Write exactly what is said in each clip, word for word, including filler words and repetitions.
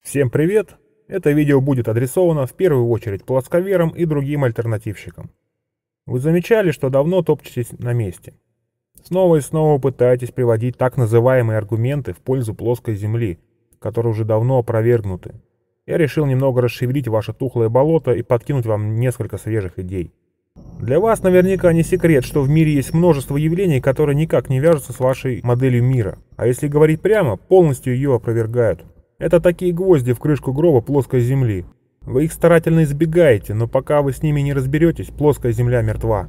Всем привет! Это видео будет адресовано в первую очередь плосковерам и другим альтернативщикам. Вы замечали, что давно топчетесь на месте? Снова и снова пытаетесь приводить так называемые аргументы в пользу плоской Земли, которые уже давно опровергнуты. Я решил немного расшевелить ваше тухлое болото и подкинуть вам несколько свежих идей. Для вас наверняка не секрет, что в мире есть множество явлений, которые никак не вяжутся с вашей моделью мира, а если говорить прямо, полностью ее опровергают. Это такие гвозди в крышку гроба плоской Земли. Вы их старательно избегаете, но пока вы с ними не разберетесь, плоская Земля мертва.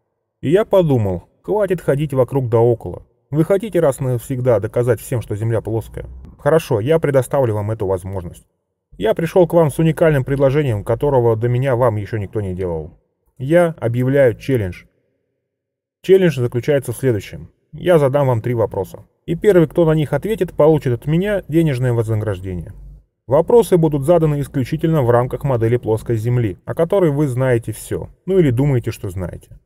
И я подумал, хватит ходить вокруг да около. Вы хотите раз и навсегда доказать всем, что Земля плоская? Хорошо, я предоставлю вам эту возможность. Я пришел к вам с уникальным предложением, которого до меня вам еще никто не делал. Я объявляю челлендж. Челлендж заключается в следующем. Я задам вам три вопроса. И первый, кто на них ответит, получит от меня денежное вознаграждение. Вопросы будут заданы исключительно в рамках модели плоской Земли, о которой вы знаете все, ну или думаете, что знаете.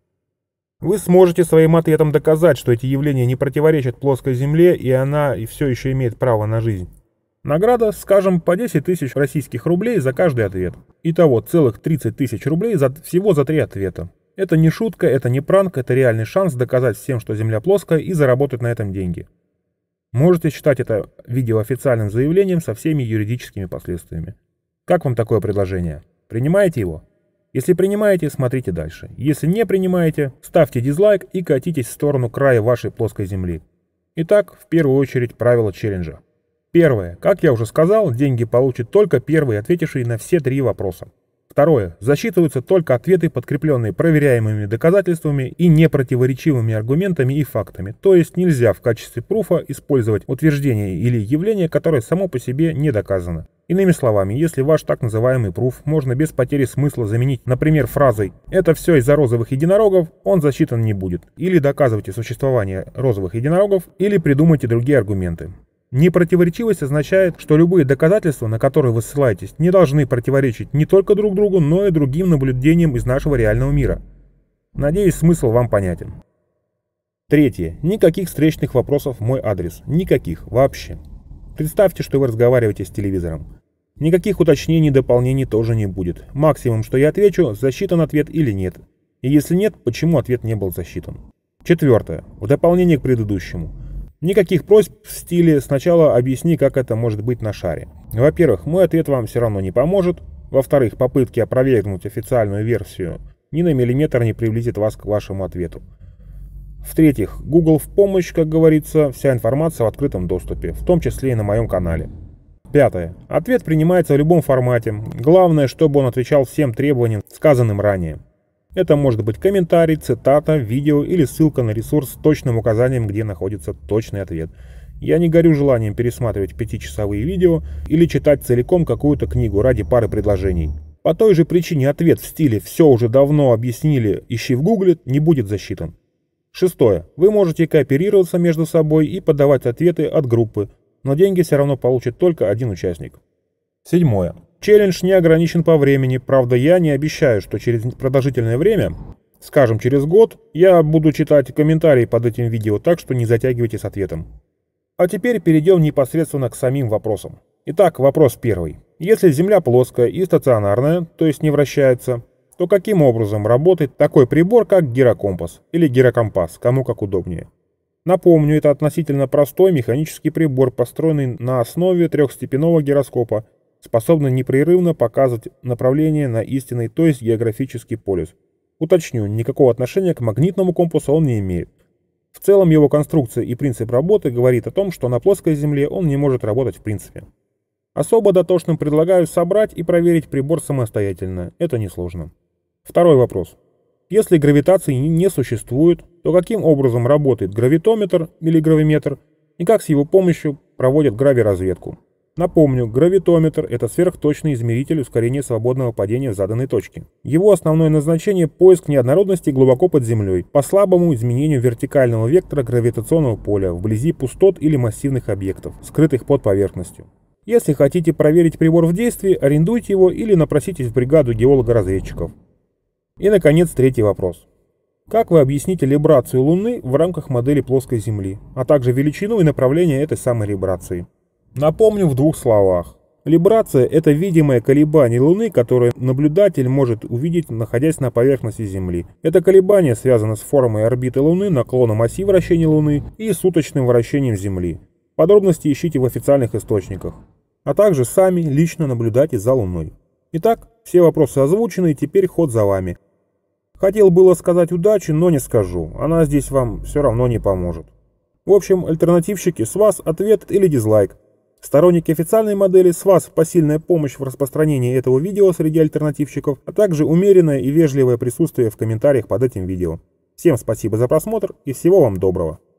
Вы сможете своим ответом доказать, что эти явления не противоречат плоской Земле, и она и все еще имеет право на жизнь. Награда, скажем, по десять тысяч российских рублей за каждый ответ. Итого целых тридцать тысяч рублей за, всего за три ответа. Это не шутка, это не пранк, это реальный шанс доказать всем, что Земля плоская, и заработать на этом деньги. Можете считать это видео официальным заявлением со всеми юридическими последствиями. Как вам такое предложение? Принимаете его? Если принимаете, смотрите дальше. Если не принимаете, ставьте дизлайк и катитесь в сторону края вашей плоской Земли. Итак, в первую очередь правила челленджа. Первое. Как я уже сказал, деньги получит только первый, ответивший на все три вопроса. Второе. Засчитываются только ответы, подкрепленные проверяемыми доказательствами и непротиворечивыми аргументами и фактами. То есть нельзя в качестве пруфа использовать утверждение или явление, которое само по себе не доказано. Иными словами, если ваш так называемый пруф можно без потери смысла заменить, например, фразой «это все из-за розовых единорогов», он засчитан не будет. Или доказывайте существование розовых единорогов, или придумайте другие аргументы. Непротиворечивость означает, что любые доказательства, на которые вы ссылаетесь, не должны противоречить не только друг другу, но и другим наблюдениям из нашего реального мира. Надеюсь, смысл вам понятен. Третье. Никаких встречных вопросов в мой адрес. Никаких. Вообще. Представьте, что вы разговариваете с телевизором. Никаких уточнений и дополнений тоже не будет. Максимум, что я отвечу, засчитан ответ или нет. И если нет, почему ответ не был засчитан. Четвертое. В дополнение к предыдущему. Никаких просьб в стиле «сначала объясни, как это может быть на шаре». Во-первых, мой ответ вам все равно не поможет. Во-вторых, попытки опровергнуть официальную версию ни на миллиметр не приблизит вас к вашему ответу. В-третьих, Google в помощь, как говорится, вся информация в открытом доступе, в том числе и на моем канале. Пятое. Ответ принимается в любом формате. Главное, чтобы он отвечал всем требованиям, сказанным ранее. Это может быть комментарий, цитата, видео или ссылка на ресурс с точным указанием, где находится точный ответ. Я не горю желанием пересматривать пятичасовые видео или читать целиком какую-то книгу ради пары предложений. По той же причине ответ в стиле «все уже давно объяснили, ищи в гугле» не будет засчитан. Шестое. Вы можете кооперироваться между собой и подавать ответы от группы, но деньги все равно получит только один участник. Седьмое. Челлендж не ограничен по времени, правда я не обещаю, что через продолжительное время, скажем через год, я буду читать комментарии под этим видео, так что не затягивайте с ответом. А теперь перейдем непосредственно к самим вопросам. Итак, вопрос первый. Если Земля плоская и стационарная, то есть не вращается, то каким образом работает такой прибор, как гирокомпас или гирокомпас, кому как удобнее? Напомню, это относительно простой механический прибор, построенный на основе трехстепенного гироскопа, способный непрерывно показывать направление на истинный, то есть географический полюс. Уточню, никакого отношения к магнитному компасу он не имеет. В целом его конструкция и принцип работы говорит о том, что на плоской Земле он не может работать в принципе. Особо дотошным предлагаю собрать и проверить прибор самостоятельно, это несложно. Второй вопрос. Если гравитации не существует, то каким образом работает гравитометр или гравиметр и как с его помощью проводят гравиразведку? Напомню, гравитометр – это сверхточный измеритель ускорения свободного падения в заданной точке. Его основное назначение – поиск неоднородности глубоко под землей по слабому изменению вертикального вектора гравитационного поля вблизи пустот или массивных объектов, скрытых под поверхностью. Если хотите проверить прибор в действии, арендуйте его или напроситесь в бригаду геолога-разведчиков. И, наконец, третий вопрос. Как вы объясните либрацию Луны в рамках модели плоской Земли, а также величину и направление этой самой либрации? Напомню в двух словах. Либрация – это видимое колебание Луны, которое наблюдатель может увидеть, находясь на поверхности Земли. Это колебание связано с формой орбиты Луны, наклоном оси вращения Луны и суточным вращением Земли. Подробности ищите в официальных источниках. А также сами лично наблюдайте за Луной. Итак, все вопросы озвучены, теперь ход за вами. Хотел было сказать удачи, но не скажу. Она здесь вам все равно не поможет. В общем, альтернативщики, с вас ответ или дизлайк. Сторонники официальной модели, с вас посильная помощь в распространении этого видео среди альтернативщиков, а также умеренное и вежливое присутствие в комментариях под этим видео. Всем спасибо за просмотр и всего вам доброго.